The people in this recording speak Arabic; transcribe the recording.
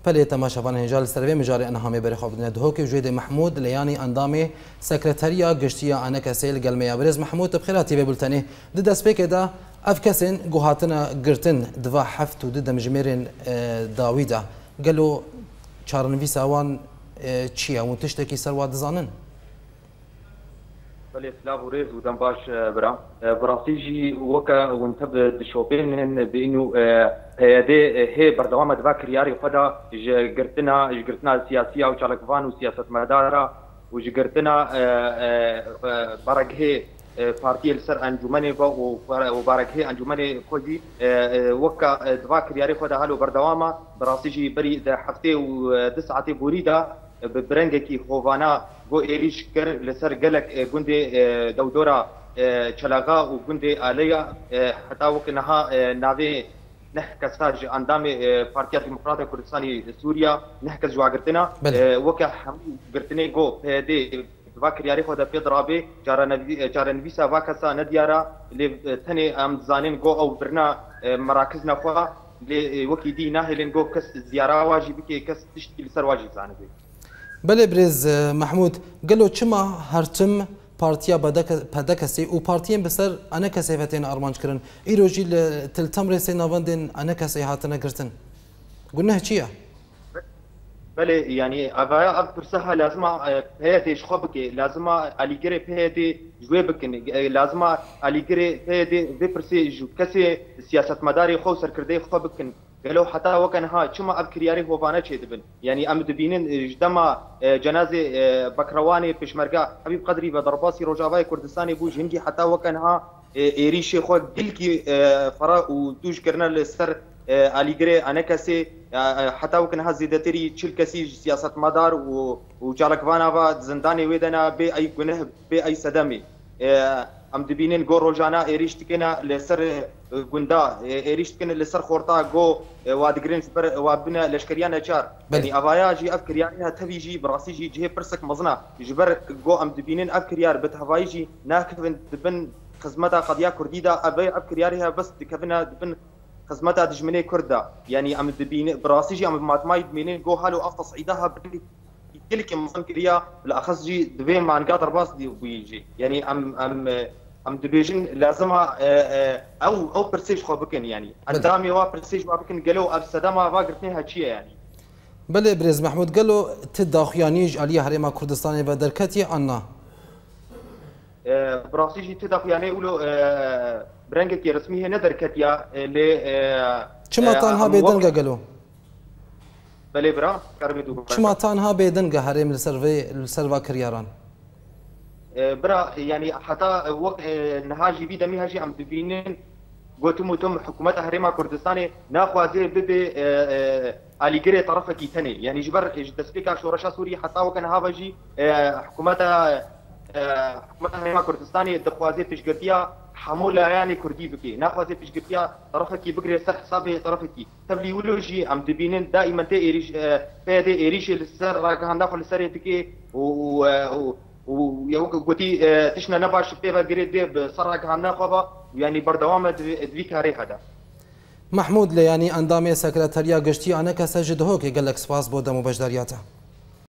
پلی تماشاوان هنجال سروی مجاری انها میبری خواب دنیا دهو که وجود محمود لیانی اندام سکرتریا گشتیا آن کسیل گلمه برز محمود بخیراتی به بولتنی دد اسپیک دا اف کسین گوهاتنا گرتن دوا حفت و دد مجمرین داویدا قالوا چارنوی سوان چیا و تشتکی سرواد زانن بله سلام وريز ودم باش برا براسيجي وكا ونتب دشوبين بانه هي بردوام دبا كرياري خدا جرتنا سياسيه وشالكفان وسياسه مداره وجرتنا برقه بارتي السر انجمني وبرقه انجمني كودي وكا دبا كرياري خدا هالو بردوامه براسيجي بري هفته و9 بوريدا برنگکی خووانا گو ایریش کر لسر گلک گنده دودورا چلاغا و گنده آلیا حتی وقت نها ناوی نه کساج اندام پارتیا دموکرات کردستانی سوریا نه کس جواگرتنا وقت هم گرتنه گو پهده واکر یاری خود پید رابی جارنویسا واکسا ندیارا لتنی امزانین گو او برنا مراکز نفوا وقتی دی نهلن گو کس زیارا واجبی که کس تشتیل سر واجب زانه بله برز محمود قالوا چما هرتم پارتیا پدکسی و پارتیم بسر انا کسی فتین ارمانج کرن ایروجی تلتم رسی نواندن انا کسی هاتنا گرتن قلنا چیه بله يعني ابايا اكثر سهل لازم هيتي شخبك لازم اليجري بهدي جوابك لازم اليجري بهدي بيبرسي جو كسي سياسه مداري خو سركردي خبك قالوا حتى وكان ها شما ابكرياري هو فانا دبن يعني ام دبينين جدما جنازه بكرواني بشمرقه حبيب قدري بضرباسي روجافاي كردستاني بو جنجي حتى وكان ها ايريشي خو دلكي فرا ودوج كرنا السر اليجري انا كسي حتى وكان ها زيدتري تشل كسي سياسه مدار وجالكفانا با زنداني ويدنا باي جنه باي صدمي ام دبينين جو روجانا ايريشتكنا لسر غوندا ايريشتكنا لسر خورتا جو وادغرين سبر وابنا لشكريانا چار يعني افايا جي افكريانها تبيجي براسيجي جي برسك مزنا جبر جو ام دبينين افكريار بتهوايجي ناكفن دبن خدمتها قضيه كرديدا ابي افكريارها بس كفنا دبن خدمتها دجمني كردا يعني ام دبين براسيجي ام ماتماي دبينين جو حالو افتص عيدها كلك مصن كريا بالاخص جي دبين مع نقاط باص دي ويجي يعني ام دبيجن لازم او برسيج خو بكن يعني قدامي وا برسيج ما بكن قالوا ابسدما باقرتني هاتشيه يعني بله برز محمود قالوا تداخيانيج عليا هريما كردستاني بدركتي انا براسيجي تداخياني يقولوا برنجك رسميه ندركتيا ل شما تنها بيدنقا قالوا بله برا كارميدو شما تنها بيدنقا هريم السرفا كرياران برا يعني حتى وقت نهاجي بيدا ميهاجي ام دبينين قوتم حكومه هريما كردستاني ناخوازي ببي اليجري طرفك ثاني يعني جبر دسبيكا شورشا سوري حتى وكان هافجي حكومه هريما كردستاني دخوازي تشقرتيا حمولة يعني كردي بكي ناخوازي تشقرتيا طرفك بقري سر حسابي طرفك تبلي ولوجي ام دبينين دائما تي ايريش بيدي ايريش السر راك هندخل السر تكي ويوقتي تشنا نباش بيبا جريد بيب صرك عنا خبا يعني بردوام دويك هاري هذا محمود لياني اندامي سكرتاريا قشتي انا كسجد هوكي قال لك سباس بودا مباشرياته